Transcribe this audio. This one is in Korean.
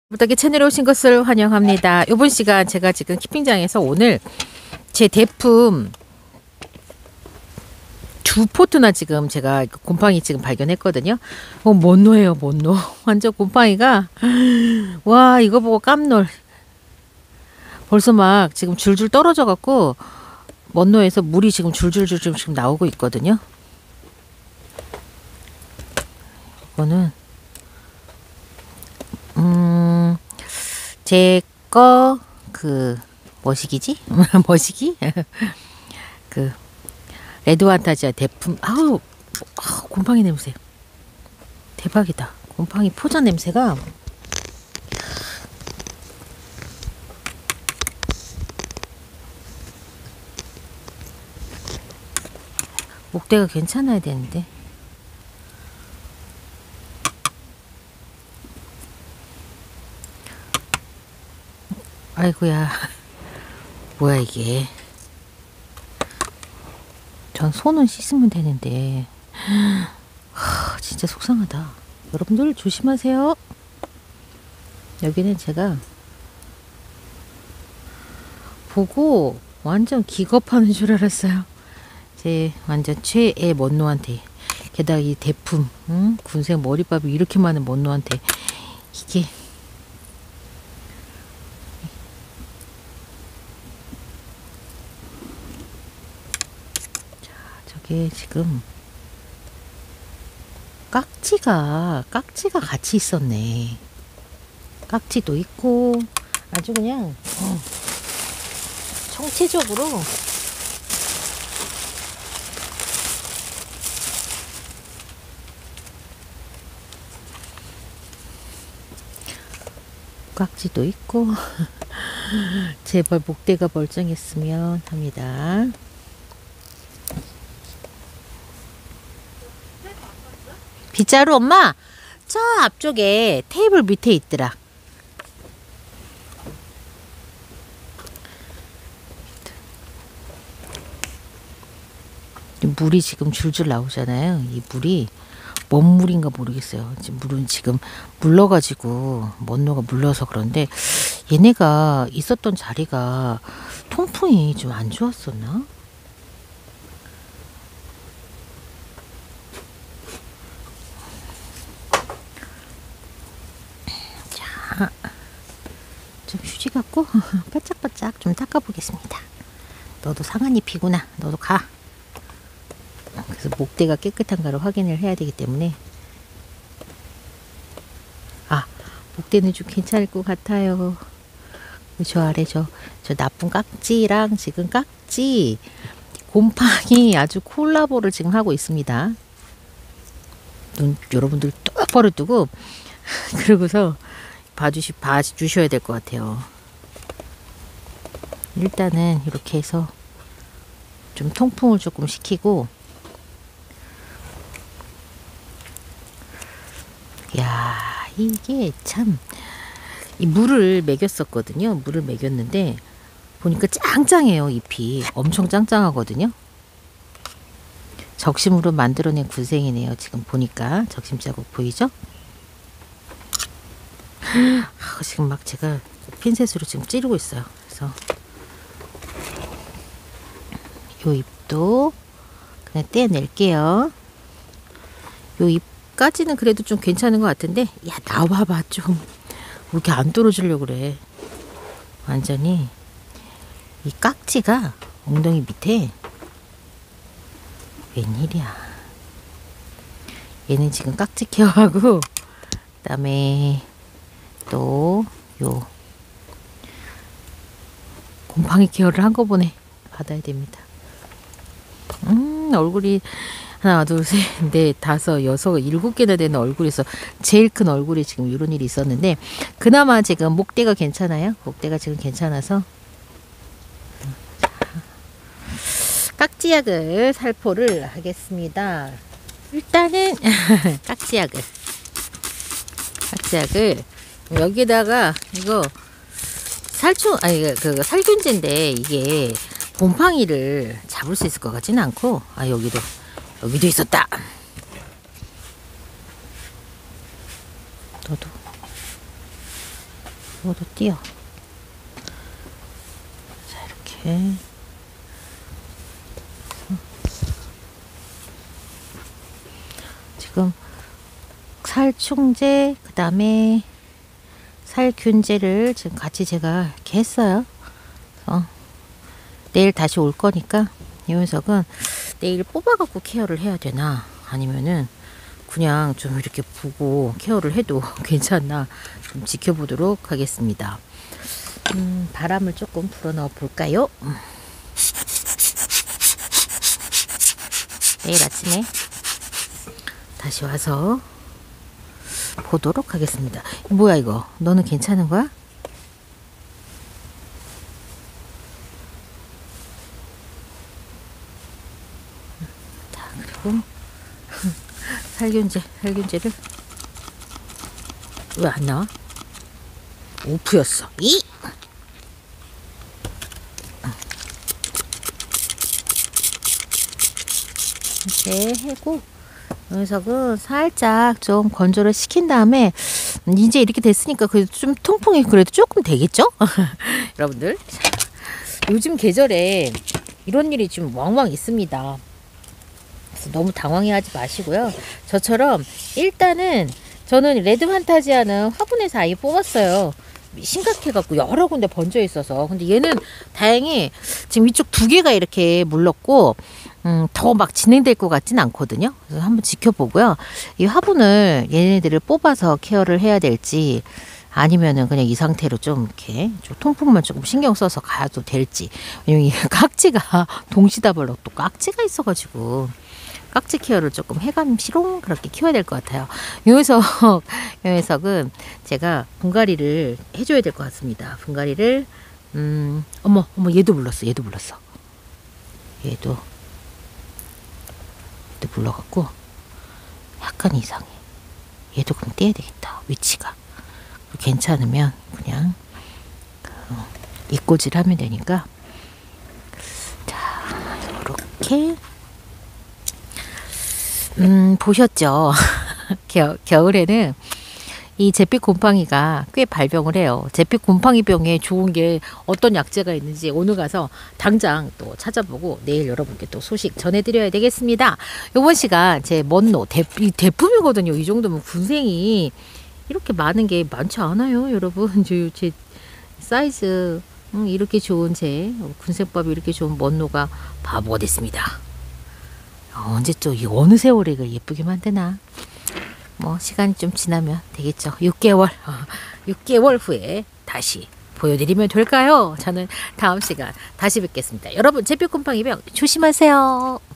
부탁에 채널에 오신 것을 환영합니다. 이번 시간 제가 지금 키핑장에서 오늘 제 대품 두 포트나 지금 제가 곰팡이 지금 발견했거든요. 못노예요, 못노. 완전 곰팡이가 와, 이거 보고 깜놀. 벌써 막 지금 줄줄 떨어져 갖고 못노에서 물이 지금 줄줄줄 지금 나오고 있거든요. 이거는 제 거 그 뭐시기지? 뭐시기? 그 레드 환타지아 대품. 아우, 곰팡이 냄새 대박이다. 곰팡이 포자 냄새가 목대가 괜찮아야 되는데. 아이고야, 뭐야 이게. 전 손은 씻으면 되는데. 진짜 속상하다. 여러분들 조심하세요. 여기는 제가 보고 완전 기겁하는 줄 알았어요. 제 완전 최애 못노한테, 게다가 이 대품 군생 머리밥이 이렇게 많은 못노한테 이게 저게 지금 깍지가 같이 있었네. 깍지도 있고 아주 그냥 총체적으로 깍지도 있고 제발 목대가 멀쩡했으면 합니다. 빗자루 엄마 저 앞쪽에 테이블 밑에 있더라. 물이 지금 줄줄 나오잖아요. 이 물이 뭔 물인가 모르겠어요. 지금 물은 지금 물러가지고 못노가 물러서 그런데 얘네가 있었던 자리가 통풍이 좀 안 좋았었나? 자, 좀 휴지 갖고 바짝바짝 좀 닦아보겠습니다. 너도 상한잎이구나. 너도 가. 그래서 목대가 깨끗한가를 확인을 해야 되기 때문에, 목대는 좀 괜찮을 것 같아요. 저 아래 저 나쁜 깍지랑 지금 깍지 곰팡이 아주 콜라보를 지금 하고 있습니다. 눈 여러분들 똑바로 뜨고 그러고서 봐주셔야 될 것 같아요. 일단은 이렇게 해서 좀 통풍을 조금 시키고, 야, 이게 참, 이 물을 먹였었거든요. 물을 먹였는데 보니까 짱짱해요. 잎이 엄청 짱짱하거든요. 적심으로 만들어낸 군생이네요. 지금 보니까 적심 자국 보이죠? 지금 막 제가 핀셋으로 지금 찌르고 있어요. 그래서 요 잎도 그냥 떼낼게요. 요 잎까지는 그래도 좀 괜찮은 것 같은데, 야 나와봐 좀. 왜 이렇게 안 떨어지려고 그래. 완전히 이 깍지가 엉덩이 밑에 웬일이야. 얘는 지금 깍지 케어하고, 그다음에 또 요 곰팡이 케어를 한꺼번에 받아야 됩니다. 얼굴이 하나, 둘, 셋, 넷, 다섯, 여섯, 일곱 개나 되는 얼굴에서 제일 큰 얼굴이 지금 이런 일이 있었는데, 그나마 지금 목대가 괜찮아요. 목대가 지금 괜찮아서 깍지약을 살포를 하겠습니다. 일단은 깍지약을 여기다가, 이거 살균제인데 이게 곰팡이를 잡을 수 있을 것 같지는 않고, 여기도 있었다. 너도 이것도 띄어. 자, 이렇게. 지금 살충제, 그 다음에 살균제를 지금 같이 제가 이렇게 했어요. 내일 다시 올 거니까 이 녀석은 내일 뽑아갖고 케어를 해야 되나, 아니면은 그냥 좀 이렇게 보고 케어를 해도 괜찮나 좀 지켜보도록 하겠습니다. 바람을 조금 불어 넣어 볼까요? 내일 아침에 다시 와서 보도록 하겠습니다. 뭐야 이거? 너는 괜찮은 거야? 자, 그리고 살균제를 왜 안 나와? 오프였어. 이렇게 하고 이 녀석은 살짝 좀 건조를 시킨 다음에 이제 이렇게 됐으니까 그래도 좀 통풍이 그래도 조금 되겠죠? 여러분들, 요즘 계절에 이런 일이 좀 왕왕 있습니다. 그래서 너무 당황해하지 마시고요. 저처럼 일단은 저는 레드 판타지아는 화분에서 아예 뽑았어요. 심각해갖고 여러 군데 번져 있어서. 근데 얘는 다행히 지금 이쪽 2개가 이렇게 물렀고 더 막 진행될 것 같진 않거든요. 그래서 한번 지켜보고요. 이 화분을 얘네들을 뽑아서 케어를 해야 될지, 아니면은 그냥 이 상태로 좀 이렇게 좀 통풍만 조금 신경 써서 가도 될지. 왜냐면 이 깍지가 동시다발로 또 깍지가 있어가지고 깍지 케어를 조금 해감시롱 그렇게 키워야 될 것 같아요. 이 녀석은 제가 분갈이를 해줘야 될 것 같습니다. 분갈이를 어머 얘도 불렀어. 얘도 불러갖고 약간 이상해. 얘도 그럼 떼야 되겠다. 위치가 괜찮으면 그냥 이꼬질 하면 되니까. 자, 이렇게 보셨죠? 겨울에는 이 잿빛 곰팡이가 꽤 발병을 해요. 잿빛 곰팡이병에 좋은 게 어떤 약재가 있는지 오늘 가서 당장 또 찾아보고 내일 여러분께 또 소식 전해드려야 되겠습니다. 이번 시간 제 먼노 대품이거든요. 이 정도면 군생이 이렇게 많은 게 많지 않아요, 여러분. 제 사이즈 이렇게 좋은 제 군생밥이 이렇게 좋은 먼노가 바보가 됐습니다. 언제 또 이 어느 세월에 이걸 예쁘게 만드나. 뭐 시간이 좀 지나면 되겠죠. 6개월 후에 다시 보여드리면 될까요? 저는 다음 시간 다시 뵙겠습니다. 여러분, 잿빛 곰팡이병 조심하세요.